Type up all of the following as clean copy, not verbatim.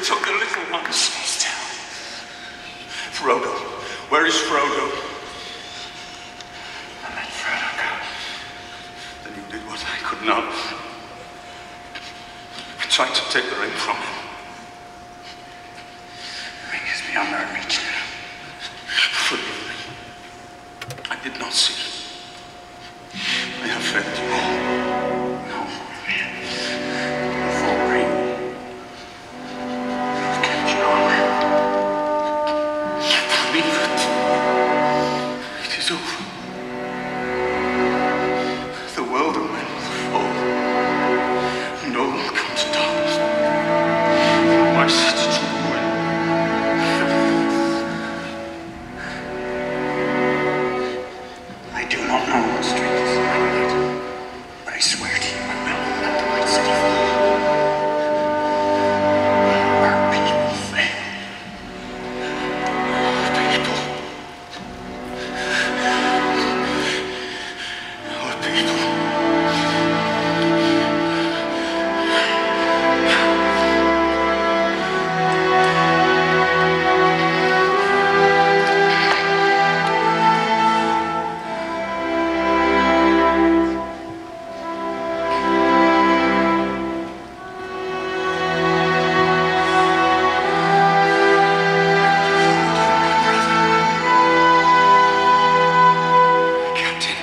took the little ones. Stay still. Frodo. Where is Frodo? I let Frodo go. Then you did what I could not. I tried to take the ring from him. The ring is beyond our reach now. Forgive me. I did not see it. I have failed you all. No, full ring. You've kept your honor. Believe it. It is over. The world of men will fall, and all will come to darkness. My citizens will win. I do not know what strength is in my might, but I swear to you I will not let the White City fall. Our people fail. Our people. Captain.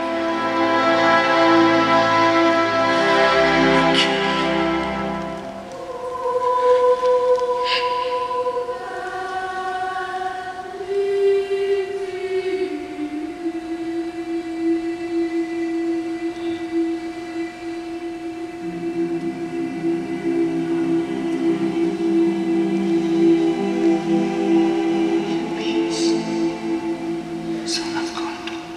Peace. Son of God.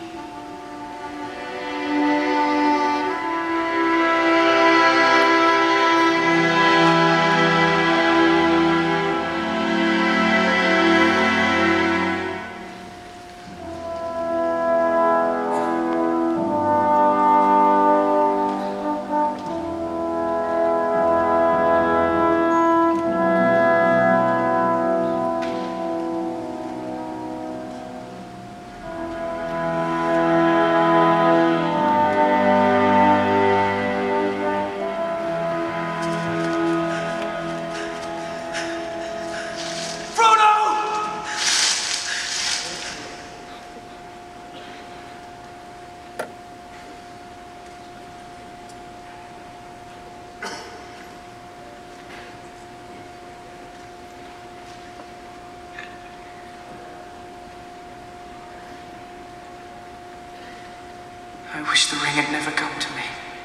I wish the ring had never come to me.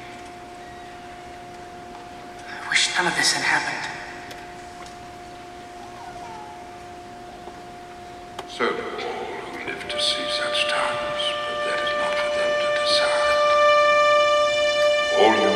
I wish none of this had happened. So do all who live to see such times, but that is not for them to decide. All you